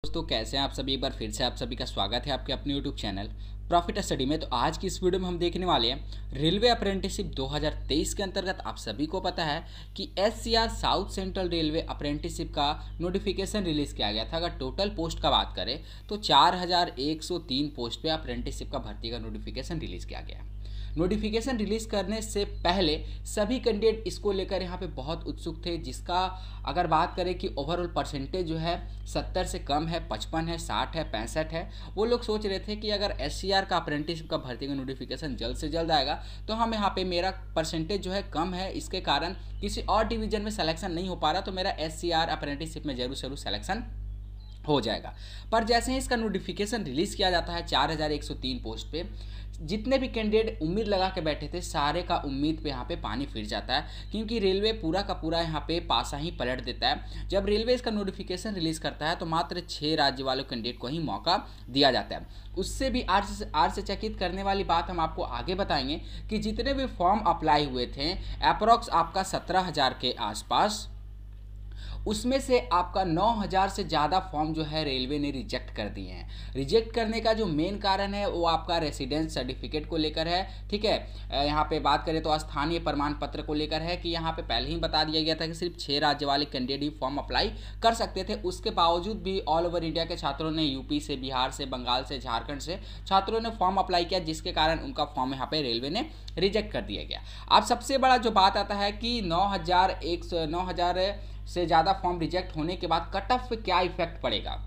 दोस्तों कैसे हैं आप सभी। एक बार फिर से आप सभी का स्वागत है आपके अपने यूट्यूब चैनल प्रॉफिट स्टडी में। तो आज की इस वीडियो में हम देखने वाले हैं रेलवे अप्रेंटिसशिप 2023 के अंतर्गत आप सभी को पता है कि SCR south central railway apprenticeship का नोटिफिकेशन रिलीज़ किया गया था। अगर टोटल पोस्ट का बात करें तो 4103 पोस्ट पे अप्रेंटिसशिप का भर्ती का नोटिफिकेशन रिलीज़ किया गया है। नोटिफिकेशन रिलीज़ करने से पहले सभी कैंडिडेट इसको लेकर यहाँ पे बहुत उत्सुक थे, जिसका अगर बात करें कि ओवरऑल परसेंटेज जो है 70 से कम है, 55 है, 60 है, 65 है। वो लोग सोच रहे थे कि अगर SCR का अप्रेंटिसशिप का भर्ती का नोटिफिकेशन जल्द से जल्द आएगा तो हम यहाँ पे मेरा परसेंटेज जो है कम है, इसके कारण किसी और डिवीजन में सिलेक्शन नहीं हो पा रहा, तो मेरा SCR अप्रेंटिसशिप में जरूर सिलेक्शन हो जाएगा। पर जैसे ही इसका नोटिफिकेशन रिलीज़ किया जाता है 4103 पोस्ट पे, जितने भी कैंडिडेट उम्मीद लगा के बैठे थे सारे का उम्मीद पे यहाँ पे पानी फिर जाता है, क्योंकि रेलवे पूरा का पूरा यहाँ पे पासा ही पलट देता है। जब रेलवे इसका नोटिफिकेशन रिलीज़ करता है तो मात्र 6 राज्य वालों कैंडिडेट को ही मौका दिया जाता है। उससे भी आश्चर्यचकित करने वाली बात हम आपको आगे बताएंगे कि जितने भी फॉर्म अप्लाई हुए थे अप्रॉक्स आपका 17,000 के आसपास, उसमें से आपका 9,000 से ज़्यादा फॉर्म जो है रेलवे ने रिजेक्ट कर दिए हैं। रिजेक्ट करने का जो मेन कारण है वो आपका रेसिडेंस सर्टिफिकेट को लेकर है। ठीक है, यहाँ पे बात करें तो स्थानीय प्रमाण पत्र को लेकर है कि यहाँ पे पहले ही बता दिया गया था कि सिर्फ 6 राज्य वाले कैंडिडेट ही फॉर्म अप्लाई कर सकते थे। उसके बावजूद भी ऑल ओवर इंडिया के छात्रों ने यूपी से, बिहार से, बंगाल से, झारखंड से छात्रों ने फॉर्म अप्लाई किया, जिसके कारण उनका फॉर्म यहाँ पे रेलवे ने रिजेक्ट कर दिया गया। अब सबसे बड़ा जो बात आता है कि 9,000 से ज़्यादा फॉर्म रिजेक्ट होने के बाद कट ऑफ पे क्या इफेक्ट पड़ेगा।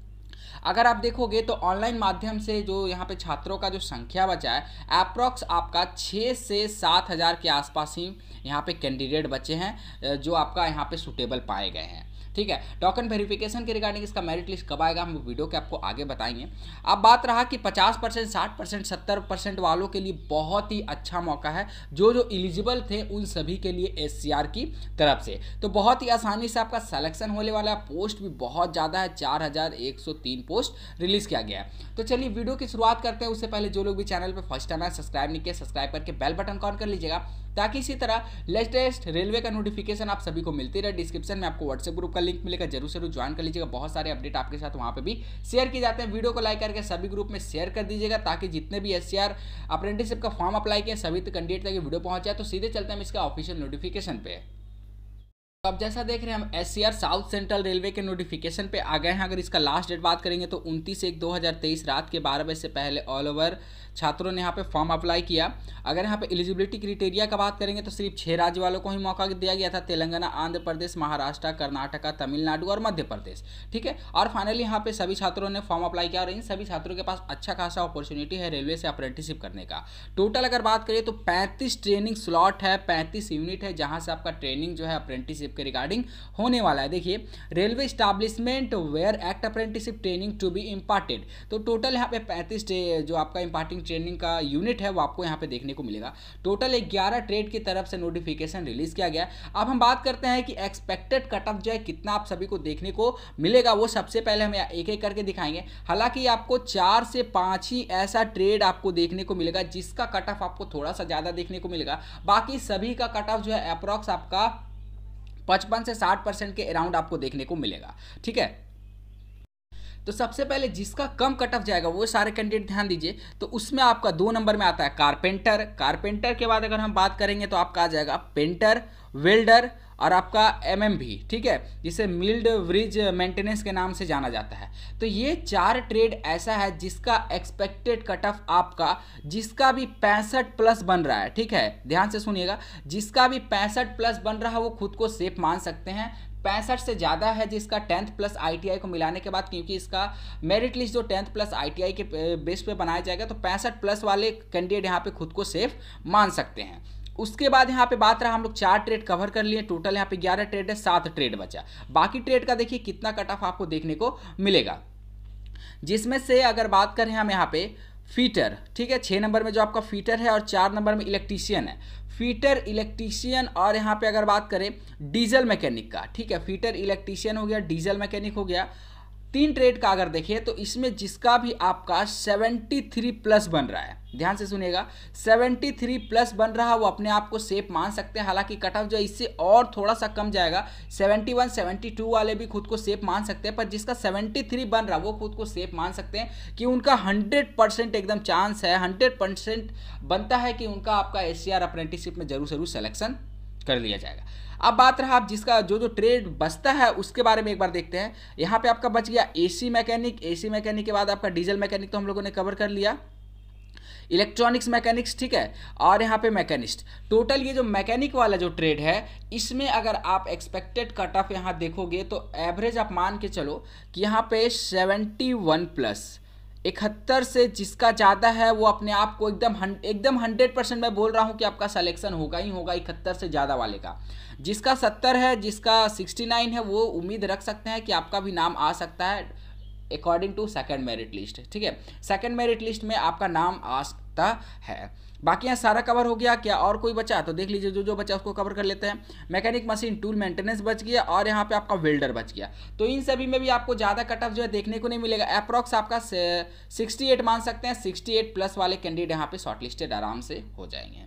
अगर आप देखोगे तो ऑनलाइन माध्यम से जो यहाँ पे छात्रों का जो संख्या बचा है अप्रॉक्स आपका 6 से 7,000 के आसपास ही यहाँ पे कैंडिडेट बचे हैं जो आपका यहाँ पे सूटेबल पाए गए हैं। ठीक है, टोकन वेरिफिकेशन के रिगार्डिंग इसका मेरिट लिस्ट कब आएगा हम वीडियो के आपको आगे बताएंगे। अब बात रहा कि 50%, 60%, 70% वालों के लिए बहुत ही अच्छा मौका है। जो एलिजिबल थे उन सभी के लिए SCR की तरफ से तो बहुत ही आसानी से आपका सिलेक्शन होने वाला है। पोस्ट भी बहुत ज़्यादा है, 4103 पोस्ट रिलीज़ किया गया है। तो चलिए वीडियो की शुरुआत करते हैं। उससे पहले जो लोग भी चैनल पर फर्स्ट टाइम है सब्सक्राइब नहीं किया, सब्सक्राइब करके बेल बटन ऑन कर लीजिएगा, ताकि इसी तरह लेटेस्ट रेलवे का नोटिफिकेशन आप सभी को मिलती रहे। डिस्क्रिप्शन में आपको व्हाट्सएप ग्रुप का लिंक मिलेगा, जरूर ज्वाइन कर लीजिएगा। बहुत सारे अपडेट आपके साथ वहां पे भी शेयर किए जाते हैं। वीडियो को लाइक करके सभी ग्रुप में शेयर कर दीजिएगा, ताकि जितने भी SCR अप्रेंटिसशिप का फॉर्म अप्लाई किए सभी कैंडिडेट तक वीडियो पहुंच जाए। तो सीधे चलते हैं इसका ऑफिशियल नोटिफिकेशन पे। अब जैसा देख रहे हैं हम SCR साउथ सेंट्रल रेलवे के नोटिफिकेशन पे आ गए हैं। अगर इसका लास्ट डेट बात करेंगे तो 29/1/2023 रात के 12 बजे से पहले ऑल ओवर छात्रों ने यहाँ पे फॉर्म अप्लाई किया। अगर यहाँ पे एलिजिबिलिटी क्राइटेरिया का बात करेंगे तो सिर्फ 6 राज्य वालों को ही मौका दिया गया था, तेलंगाना, आंध्र प्रदेश, महाराष्ट्र, कर्नाटका, तमिलनाडु और मध्य प्रदेश। ठीक है, और फाइनली यहाँ पे सभी छात्रों ने फॉर्म अप्लाई किया और इन सभी छात्रों के पास अच्छा खासा अपॉर्चुनिटी है रेलवे से अप्रेंटिसशिप करने का। टोटल अगर बात करें तो 35 ट्रेनिंग स्लॉट है, 35 यूनिट है, जहाँ से आपका ट्रेनिंग जो है अप्रेंटिसशिप के रिगार्डिंग होने वाला है। देखिए, railway establishment where act apprenticeship training to be imparted, तो टोटल यहाँ पे 35 जो आपका इम्पार्टिंग ट्रेनिंग का यूनिट है वो आपको यहाँ पे देखने को मिलेगा। टोटल 11 ट्रेड की तरफ से नोटिफिकेशन रिलीज किया गया। अब हम बात करते हैं कि एक्सपेक्टेड कट ऑफ जो है कितना आप सभी को देखने को मिलेगा, वो सबसे पहले हम एक एक करके दिखाएंगे। हालांकि आपको 4 से 5 ही ऐसा ट्रेड आपको देखने को मिलेगा जिसका कट ऑफ आपको थोड़ा सा ज़्यादा देखने को मिलेगा। बाकी सभी का कट ऑफ जो है अप्रॉक्स आपका 55 से 60% के अराउंड आपको देखने को मिलेगा। ठीक है, तो सबसे पहले जिसका कम कट ऑफ जाएगा वो सारे कैंडिडेट ध्यान दीजिए, तो उसमें आपका 2 नंबर में आता है कारपेंटर। कारपेंटर के बाद अगर हम बात करेंगे तो आपका आ जाएगा पेंटर, वेल्डर और आपका MMV। ठीक है, जिसे मिल्ड ब्रिज मेंटेनेंस के नाम से जाना जाता है। तो ये 4 ट्रेड ऐसा है जिसका एक्सपेक्टेड कट ऑफ आपका, जिसका भी 65 प्लस बन रहा है, ठीक है ध्यान से सुनिएगा, जिसका भी 65 प्लस बन रहा है वो खुद को सेफ मान सकते हैं। 65 से ज़्यादा है जिसका 10th प्लस ITI को मिलाने के बाद, क्योंकि इसका मेरिट लिस्ट जो 10th प्लस ITI के बेस पे बनाया जाएगा, तो 65 प्लस वाले कैंडिडेट यहाँ पे खुद को सेफ मान सकते हैं। उसके बाद यहाँ पे बात रहा, हम लोग 4 ट्रेड कवर कर लिए। टोटल यहाँ पे 11 ट्रेड है, 7 ट्रेड बचा। बाकी ट्रेड का देखिए कितना कट ऑफ आपको देखने को मिलेगा, जिसमें से अगर बात करें हम यहाँ पे फीटर, ठीक है 6 नंबर में जो आपका फीटर है और 4 नंबर में इलेक्ट्रीशियन है। फीटर, इलेक्ट्रीशियन और यहाँ पे अगर बात करें डीजल मैकेनिक का, ठीक है फीटर इलेक्ट्रीशियन हो गया, डीजल मैकेनिक हो गया, 3 ट्रेड का अगर देखें तो इसमें जिसका भी आपका 73 प्लस बन रहा है, ध्यान से सुनिएगा, 73 प्लस बन रहा है वो अपने आप को सेफ मान सकते हैं। हालांकि कट ऑफ जो इससे और थोड़ा सा कम जाएगा, 71 72 वाले भी खुद को सेफ मान सकते हैं, पर जिसका 73 बन रहा है वो खुद को सेफ मान सकते हैं कि उनका 100% एकदम चांस है, 100% बनता है कि उनका आपका SCR अप्रेंटिसशिप में जरूर सिलेक्शन कर लिया जाएगा। अब बात रहा आप जिसका जो ट्रेड बचता है उसके बारे में एक बार देखते हैं। यहाँ पे आपका बच गया AC मैकेनिक के बाद आपका डीजल मैकेनिक तो हम लोगों ने कवर कर लिया, इलेक्ट्रॉनिक्स मैकेनिक्स, ठीक है, और यहाँ पे मैकेनिस्ट। टोटल ये जो मैकेनिक वाला जो ट्रेड है इसमें अगर आप एक्सपेक्टेड कट ऑफ यहाँ देखोगे तो एवरेज आप मान के चलो कि यहाँ पे 71 प्लस 71 से जिसका ज़्यादा है वो अपने आप को एकदम 100% मैं बोल रहा हूँ कि आपका सिलेक्शन होगा ही होगा 71 से ज़्यादा वाले का। जिसका 70 है, जिसका 69 है, वो उम्मीद रख सकते हैं कि आपका भी नाम आ सकता है according to second merit list, ठीक है, सेकंड मेरिट लिस्ट में आपका नाम आ सकता है। बाकी यहाँ सारा कवर हो गया। क्या और कोई बचा तो देख लीजिए, जो बचा उसको कवर कर लेते हैं। मैकेनिक मशीन टूल मेंटेनेंस बच गया और यहाँ पे आपका वेल्डर बच गया। तो इन सभी में भी आपको ज़्यादा कट ऑफ जो है देखने को नहीं मिलेगा। अप्रॉक्स आपका 68 मान सकते हैं, 68 प्लस वाले कैंडिडेट यहाँ पे शॉर्टलिस्टेड आराम से हो जाएंगे।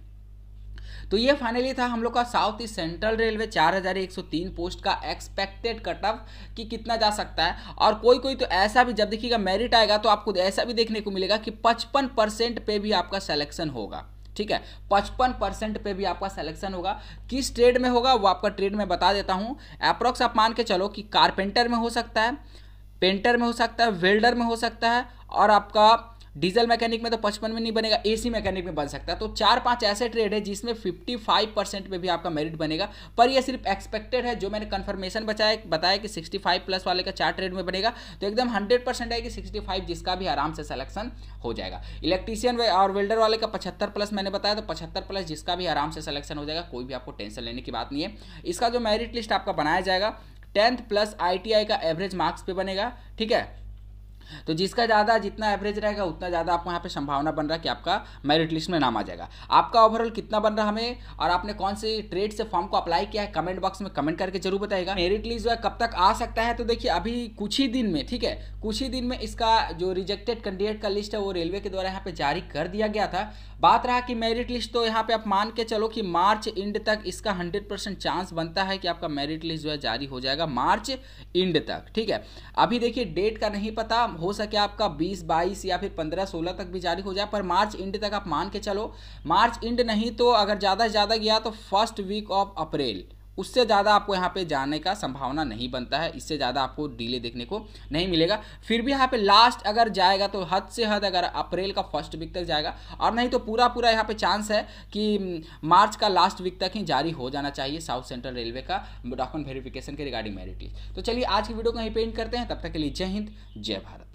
तो ये फाइनली था हम लोग का south east central railway 4103 post का एक्सपेक्टेड कट ऑफ कि कितना जा सकता है। और कोई तो ऐसा भी जब देखिएगा मेरिट आएगा तो आपको ऐसा भी देखने को मिलेगा कि 55% पे भी आपका सिलेक्शन होगा, ठीक है, 55% पे भी आपका सिलेक्शन होगा। किस ट्रेड में होगा वो आपका ट्रेड में बता देता हूँ। अप्रॉक्स आप मान के चलो कि कारपेंटर में हो सकता है, पेंटर में हो सकता है, वेल्डर में हो सकता है, और आपका डीजल मैकेनिक में तो 55 में नहीं बनेगा, AC मैकेनिक में बन सकता है। तो 4-5 ऐसे ट्रेड है जिसमें 55% पे भी आपका मेरिट बनेगा। पर ये सिर्फ एक्सपेक्टेड है, जो मैंने कंफर्मेशन बताया कि 65 प्लस वाले का 4 ट्रेड में बनेगा, तो एकदम 100% है कि 65 जिसका भी आराम से सिलेक्शन हो जाएगा। इलेक्ट्रीशियन और वेल्डर वाले का 75 प्लस मैंने बताया, तो 75 प्लस जिसका भी आराम से सिलेक्शन हो जाएगा, कोई भी आपको टेंशन लेने की बात नहीं है। इसका जो मेरिट लिस्ट आपका बनाया जाएगा 10th प्लस ITI का एवरेज मार्क्स पे बनेगा, ठीक है। तो जिसका ज़्यादा जितना एवरेज रहेगा उतना ज़्यादा आपको यहाँ पे संभावना बन रहा है कि आपका मेरिट लिस्ट में नाम आ जाएगा। आपका ओवरऑल कितना बन रहा हमें, और आपने कौन से ट्रेड से फॉर्म को अप्लाई किया है, कमेंट बॉक्स में कमेंट करके जरूर बताइएगा। मेरिट लिस्ट जो है कब तक आ सकता है, तो देखिए अभी कुछ ही दिन में, ठीक है, कुछ ही दिन में इसका जो रिजेक्टेड कैंडिडेट का लिस्ट है वो रेलवे के द्वारा यहाँ पे जारी कर दिया गया था। बात रहा कि मेरिट लिस्ट, तो यहाँ पे आप मान के चलो कि मार्च एंड तक इसका 100% चांस बनता है कि आपका मेरिट लिस्ट जो है जारी हो जाएगा मार्च एंड तक, ठीक है। अभी देखिए डेट का नहीं पता, हो सके आपका 20 22 या फिर 15 16 तक भी जारी हो जाए, पर मार्च एंड तक आप मान के चलो। मार्च एंड नहीं तो अगर ज़्यादा से ज़्यादा गया तो फर्स्ट वीक ऑफ अप्रैल, उससे ज़्यादा आपको यहाँ पे जाने का संभावना नहीं बनता है, इससे ज़्यादा आपको डिले देखने को नहीं मिलेगा। फिर भी यहाँ पे लास्ट अगर जाएगा तो हद से हद अगर अप्रैल का फर्स्ट वीक तक जाएगा, और नहीं तो पूरा यहाँ पे चांस है कि मार्च का लास्ट वीक तक ही जारी हो जाना चाहिए साउथ सेंट्रल रेलवे का डॉक्यूमेंट वेरिफिकेशन के रिगार्डिंग मेरिट लिस्ट। तो चलिए आज की वीडियो को यहीं पे एंड करते हैं, तब तक के लिए जय हिंद जय भारत।